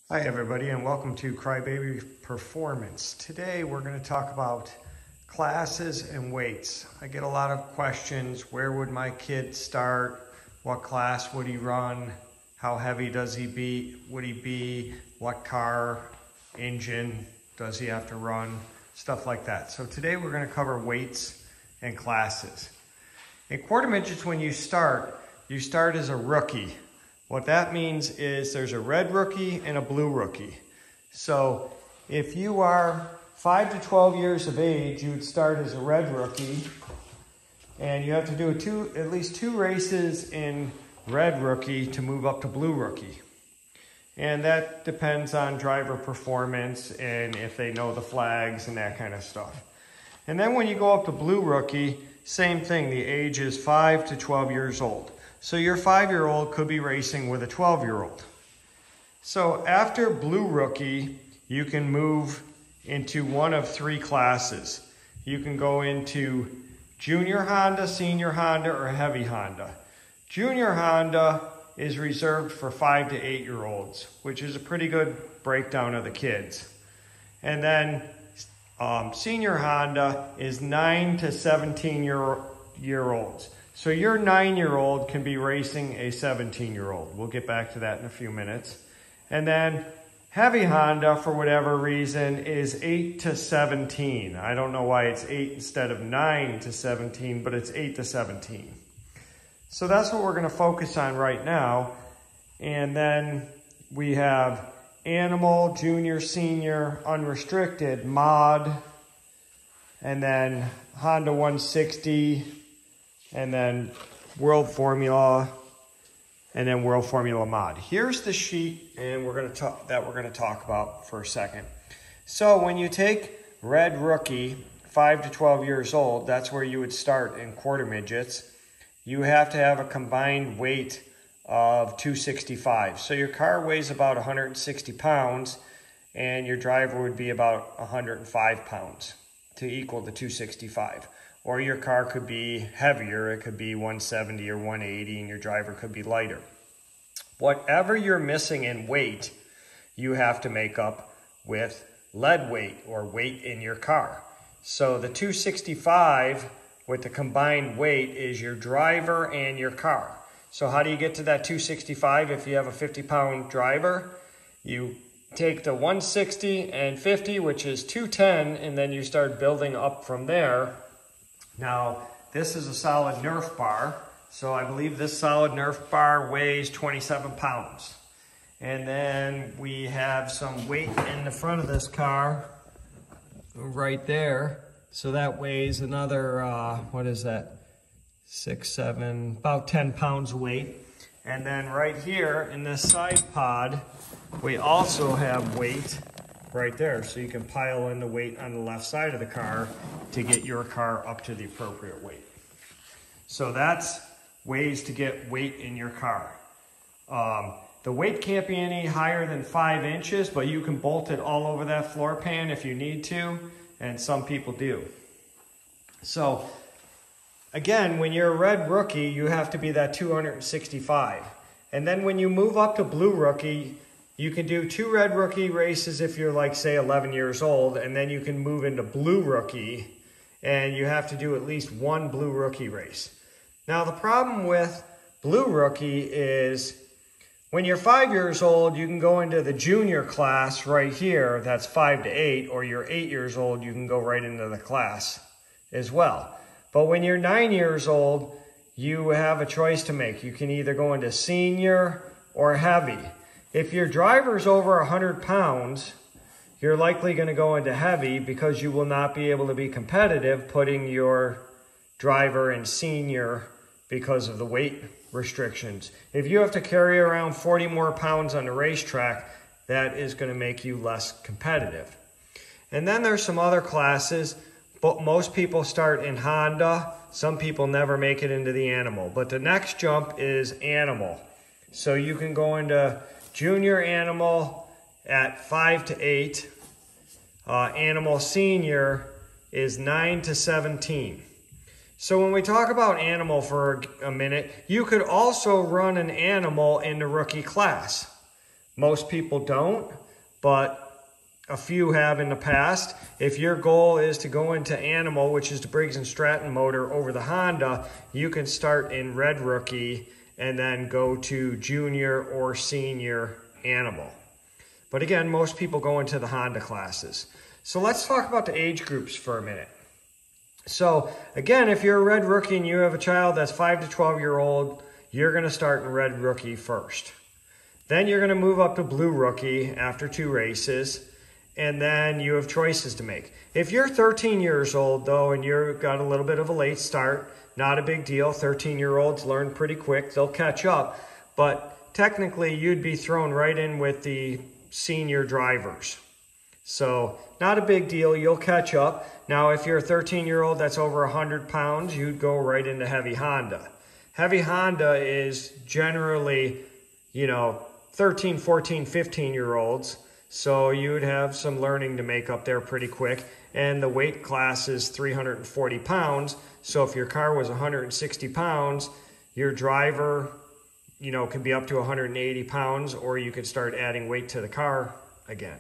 Hi everybody and welcome to Crybaby Performance. Today we're going to talk about classes and weights. I get a lot of questions. Where would my kid start? What class would he run? How heavy would he be? What car, engine does he have to run? Stuff like that. So today we're going to cover weights and classes. In quarter midgets, when you start as a rookie. What that means is there's a red rookie and a blue rookie. So if you are 5 to 12 years of age, you would start as a red rookie, and you have to do at least two races in red rookie to move up to blue rookie. And that depends on driver performance and if they know the flags and that kind of stuff. And then when you go up to blue rookie, same thing, the age is 5 to 12 years old. So your 5-year-old could be racing with a 12-year-old. So after blue rookie, you can move into one of three classes. You can go into junior Honda, senior Honda, or heavy Honda. Junior Honda is reserved for 5 to 8-year-olds, which is a pretty good breakdown of the kids. And then senior Honda is 9 to 17-year-olds. So your 9-year-old can be racing a 17-year-old. We'll get back to that in a few minutes. And then heavy Honda, for whatever reason, is 8 to 17. I don't know why it's 8 instead of 9 to 17, but it's 8 to 17. So that's what we're going to focus on right now. And then we have Animal, Junior, Senior, Unrestricted, Mod, and then Honda 160, and then World Formula, and then World Formula Mod. Here's the sheet, and we're going to talk about for a second. So when you take red rookie, 5 to 12 years old, that's where you would start in quarter midgets. You have to have a combined weight of 265. So your car weighs about 160 pounds, and your driver would be about 105 pounds to equal the 265. Or your car could be heavier, it could be 170 or 180, and your driver could be lighter. Whatever you're missing in weight, you have to make up with lead weight or weight in your car. So the 265 with the combined weight is your driver and your car. So how do you get to that 265 if you have a 50-pound driver? You take the 160 and 50, which is 210, and then you start building up from there. Now, this is a solid Nerf bar, so I believe this solid Nerf bar weighs 27 pounds. And then we have some weight in the front of this car, right there. So that weighs another, what is that? 6, 7, about 10 pounds weight. And then right here in this side pod, we also have weight right there. So you can pile in the weight on the left side of the car to get your car up to the appropriate weight. So that's ways to get weight in your car. The weight can't be any higher than 5 inches, but you can bolt it all over that floor pan if you need to, and some people do. So again, when you're a red rookie, you have to be that 265. And then when you move up to blue rookie, you can do 2 red rookie races if you're like, say, 11 years old, and then you can move into blue rookie, and you have to do at least 1 blue rookie race. Now, the problem with blue rookie is when you're 5 years old, you can go into the junior class right here, that's 5 to 8, or you're 8 years old, you can go right into the class as well. But when you're 9 years old, you have a choice to make. You can either go into senior or heavy. If your driver's over 100 pounds, you're likely going to go into heavy because you will not be able to be competitive putting your driver in senior because of the weight restrictions. If you have to carry around 40 more pounds on the racetrack, that is going to make you less competitive. And then there's some other classes, but most people start in Honda. Some people never make it into the Animal. But the next jump is Animal. So you can go into Junior Animal at 5 to 8. Animal Senior is 9 to 17. So when we talk about Animal for a minute, you could also run an Animal in the rookie class. Most people don't, but a few have in the past. If your goal is to go into Animal, which is the Briggs & Stratton motor over the Honda, you can start in Red Rookie and then go to Junior or Senior Animal. But again, most people go into the Honda classes. So let's talk about the age groups for a minute. So again, if you're a Red Rookie and you have a child that's 5 to 12 year old, you're going to start in Red Rookie first. Then you're going to move up to Blue Rookie after 2 races, and then you have choices to make. If you're 13 years old though, and you've got a little bit of a late start, not a big deal. 13-year-olds learn pretty quick. They'll catch up. But technically, you'd be thrown right in with the senior drivers. So not a big deal. You'll catch up. Now, if you're a 13-year-old that's over 100 pounds, you'd go right into Heavy Honda. Heavy Honda is generally, 13, 14, 15-year-olds. So you would have some learning to make up there pretty quick. And the weight class is 340 pounds. So if your car was 160 pounds, your driver, can be up to 180 pounds, or you could start adding weight to the car again.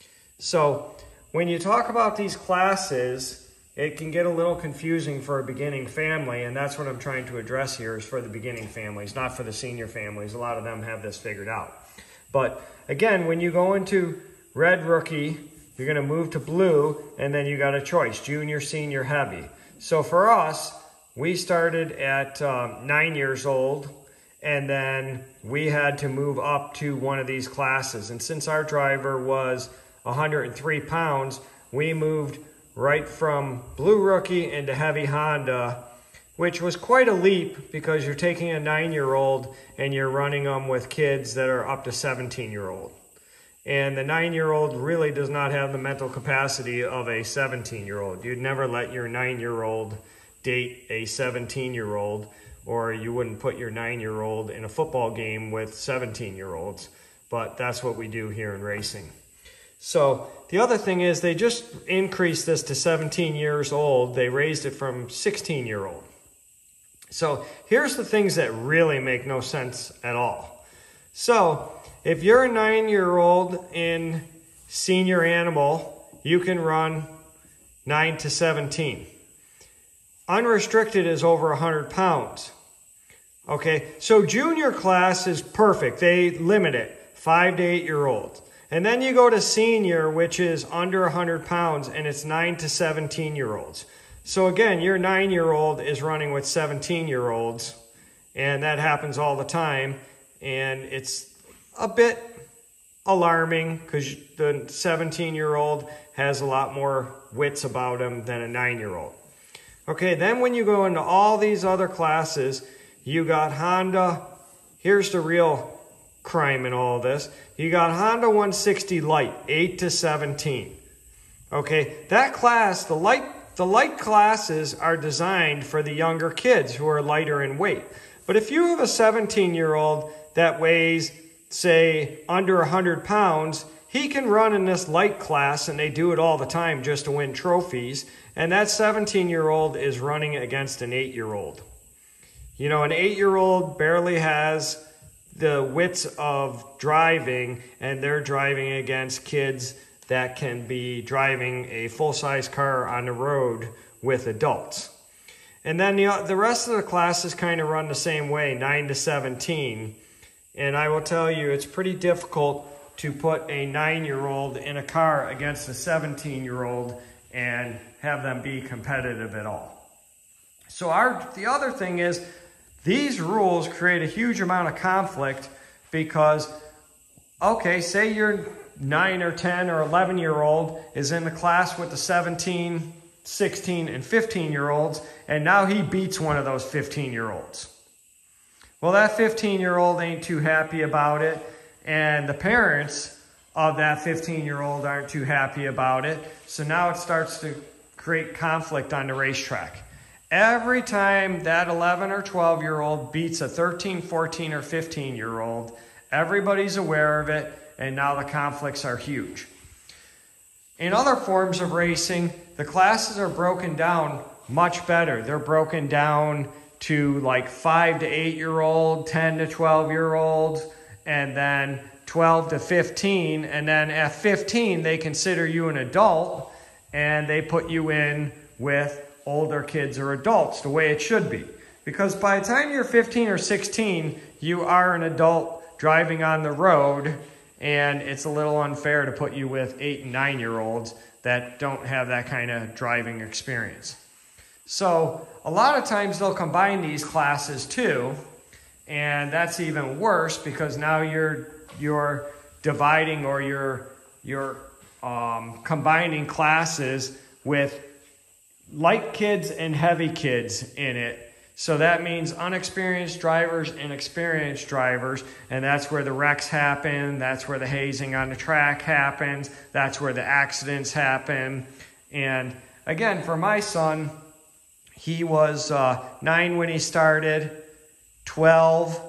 So when you talk about these classes, it can get a little confusing for a beginning family, and that's what I'm trying to address here is for the beginning families, not for the senior families. A lot of them have this figured out. But again, when you go into Red Rookie, you're going to move to Blue, and then you got a choice, Junior, Senior, Heavy. So for us, we started at 9 years old, and then we had to move up to one of these classes. And since our driver was 103 pounds, we moved right from Blue Rookie into Heavy Honda, which was quite a leap because you're taking a 9-year-old and you're running them with kids that are up to 17-year-old. And the 9-year-old really does not have the mental capacity of a 17-year-old. You'd never let your 9-year-old date a 17-year-old, or you wouldn't put your 9-year-old in a football game with 17-year-olds. But that's what we do here in racing. So the other thing is they just increased this to 17 years old. They raised it from 16-year-old. So here's the things that really make no sense at all. So if you're a 9-year-old in Senior Animal, you can run 9 to 17. Unrestricted is over 100 pounds. Okay, so junior class is perfect. They limit it, 5 to 8-year-olds. And then you go to senior, which is under 100 pounds, and it's 9 to 17-year-olds. So again, your 9-year-old is running with 17-year-olds, and that happens all the time. And it's a bit alarming because the 17-year-old has a lot more wits about him than a 9-year-old. Okay, then when you go into all these other classes, you got Honda. Here's the real crime in all this. You got Honda 160 Light, 8 to 17. Okay, that class, the light classes are designed for the younger kids who are lighter in weight. But if you have a 17-year-old that weighs, say, under 100 pounds, he can run in this light class, and they do it all the time just to win trophies. And that 17-year-old is running against an 8-year-old. An 8-year-old barely has the wits of driving, and they're driving against kids that can be driving a full-size car on the road with adults. And then the rest of the classes kind of run the same way, 9 to 17. And I will tell you, it's pretty difficult to put a 9-year-old in a car against a 17-year-old and have them be competitive at all. So the other thing is, these rules create a huge amount of conflict because, okay, say your 9 or 10 or 11-year-old is in the class with the 17, 16, and 15-year-olds, and now he beats one of those 15-year-olds. Well, that 15-year-old ain't too happy about it, and the parents of that 15-year-old aren't too happy about it, so now it starts to create conflict on the racetrack. Every time that 11 or 12-year-old beats a 13, 14, or 15-year-old, everybody's aware of it, and now the conflicts are huge. In other forms of racing, the classes are broken down much better. They're broken down to like 5 to 8-year-old, 10 to 12-year-olds, and then 12 to 15, and then at 15 they consider you an adult and they put you in with older kids or adults, the way it should be. Because by the time you're 15 or 16, you are an adult driving on the road, and it's a little unfair to put you with 8 and 9-year-olds that don't have that kind of driving experience. So a lot of times they'll combine these classes too, and that's even worse because now you're dividing, or you're combining classes with light kids and heavy kids in it. So that means unexperienced drivers and experienced drivers, and that's where the wrecks happen, that's where the hazing on the track happens, that's where the accidents happen. And again, for my son, he was 9 when he started, 12.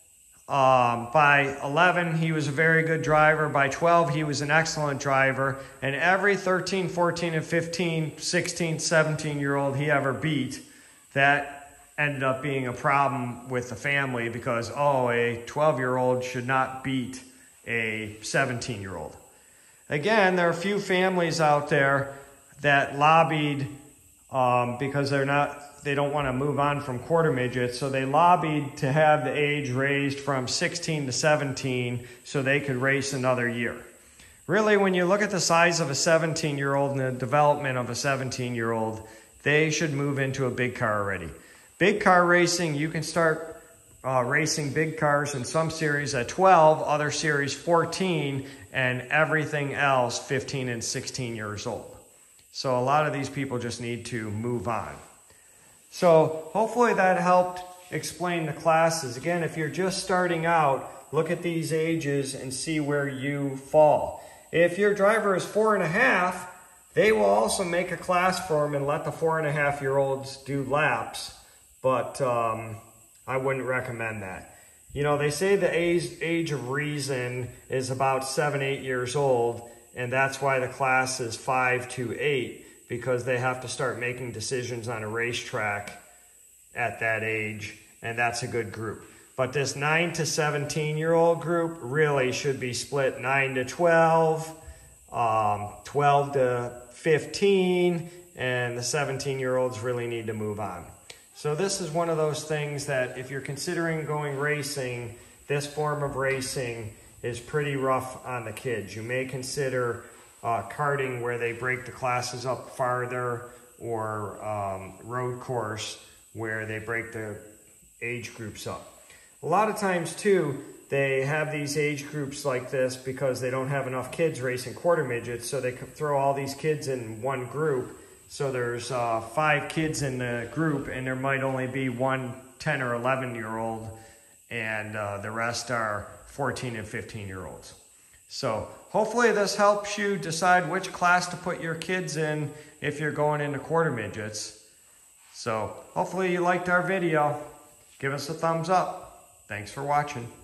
By 11, he was a very good driver. By 12, he was an excellent driver. And every 13, 14, and 15, 16, 17-year-old he ever beat, that ended up being a problem with the family because, oh, a 12-year-old should not beat a 17-year-old. Again, there are a few families out there that lobbied because they don't want to move on from quarter midgets, so they lobbied to have the age raised from 16 to 17 so they could race another year. Really, when you look at the size of a 17-year-old and the development of a 17-year-old, they should move into a big car already. Big car racing, you can start racing big cars in some series at 12, other series 14, and everything else 15 and 16 years old. So a lot of these people just need to move on. So hopefully that helped explain the classes. Again, if you're just starting out, look at these ages and see where you fall. If your driver is 4.5, they will also make a class for them and let the 4.5-year-olds do laps. But I wouldn't recommend that. You know, they say the age of reason is about 7, 8 years old, and that's why the class is 5 to 8, because they have to start making decisions on a racetrack at that age, and that's a good group. But this 9 to 17-year-old group really should be split 9 to 12, 12 to 15, and the 17-year-olds really need to move on. So this is one of those things that if you're considering going racing, this form of racing is pretty rough on the kids. You may consider karting, where they break the classes up farther, or road course where they break the age groups up. A lot of times too, they have these age groups like this because they don't have enough kids racing quarter midgets, so they throw all these kids in one group. So there's 5 kids in the group, and there might only be one 10 or 11-year-old, and the rest are 14 and 15-year-olds. So hopefully this helps you decide which class to put your kids in if you're going into quarter midgets. So hopefully you liked our video. Give us a thumbs up. Thanks for watching.